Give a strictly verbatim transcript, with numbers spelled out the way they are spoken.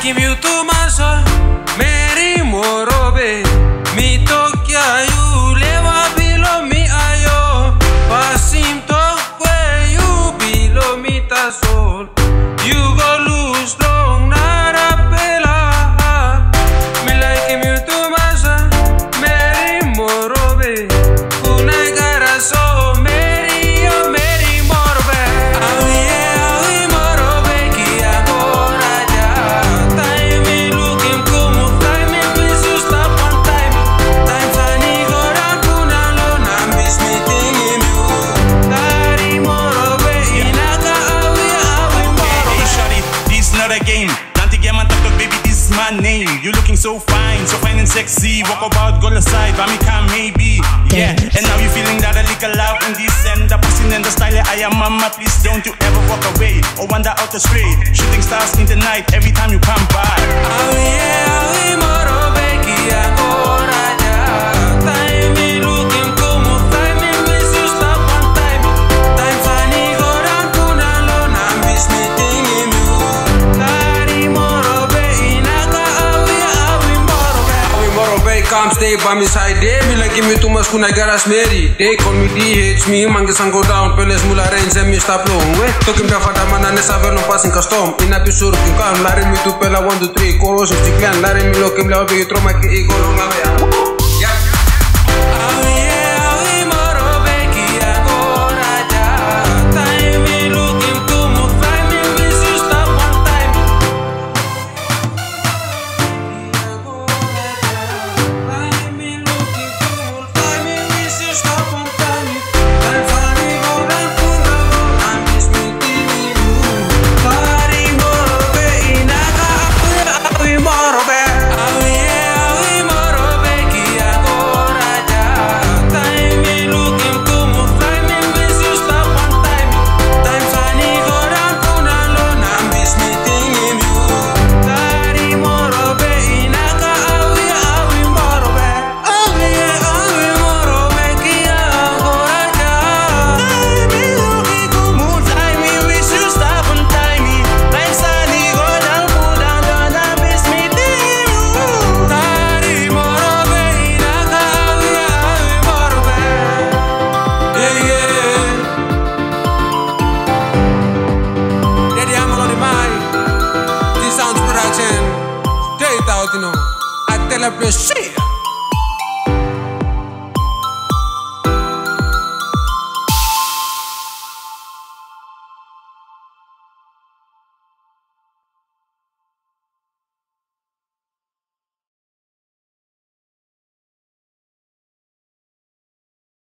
him you to my son, Mary Morobe. Me tokia you leva below me ayo. Pasim talk where you below me ta soul. You go lose long nara pela. Me like him you to my son, Mary Morobe. Kunai gara so Mary oh Mary Morobe. Oh yeah, oh Morobe ki agora ja. Time me looking como time me please you stop one time. Time funny go down kuna lo na miss me thinking you. Dari Morobe inaga awi awi Morobe. Hey shawty, this not a game. Nanti game and talk baby, this is my name. You looking so fine, so fine and sexy. Walk about, go aside, but me can maybe. Yeah, and now you feeling that a little loud in this and the passing and the style. I am mama, please don't you ever walk away or wander out the street. Shooting stars in the night every time you come by. Oh yeah, oh Morobe ki agora ja. Time me looking como time me please you stop one time. Time funny go down kuna lo na miss me thinking you. Dari Morobe inaga awi awi Morobe. Awi Morobe come stay by me side. They me like me too much kuna garas Mary. They call me D H me mangi sango down peles mula range and me stop long. We talking about fada mana ne saber no passing custom. In a pisur kin kan lari me tu pela one two three chorus of clan lari me lo kem la be troma ki ego lo ngavea. Production, take it out, you know. I tell her, shit.